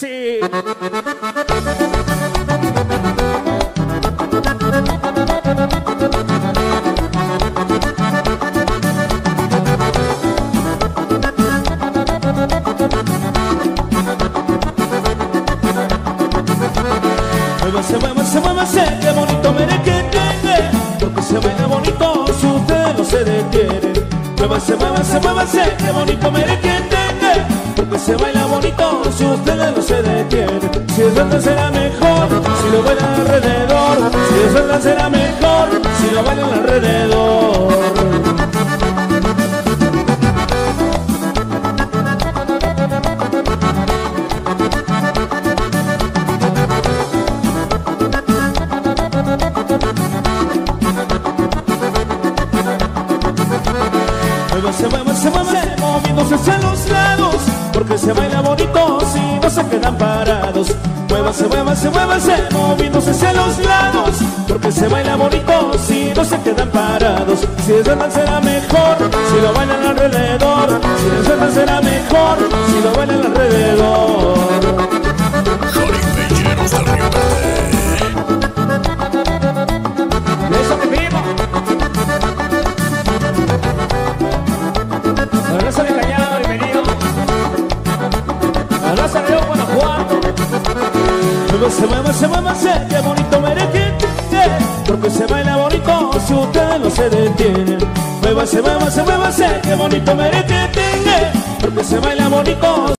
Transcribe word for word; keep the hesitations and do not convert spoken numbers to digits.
Sí. Muévase, muévase, muévase, qué bonito merengue tiene, porque se baila bonito si usted no se detiene. Muévase, muévase, muévase, qué bonito merengue tiene, porque se baila bonito si usted no se detiene. Si es verdad será mejor, si lo bailan alrededor. Si es verdad será mejor, si lo bailan alrededor. Muévase, muévase, muévase, moviéndose hacia los lados, porque se baila bonito si no se quedan parados. Muévase, muévase, muévase, moviéndose hacia los lados, porque se baila bonito si no se quedan parados. Si es verdad será mejor, si lo bailan alrededor. Si es verdad será mejor, si lo bailan alrededor. Jaripelleros del Río Verde. Eso que vivo. La raza de Cañada, bienvenido. La raza de León, Guanajuato. Muévase, muévase, muévase, qué bonito merengue tiene, porque se baila bonito si usted no se detiene. Muévase, muévase, muévase, qué bonito merengue tiene, porque se baila bonito.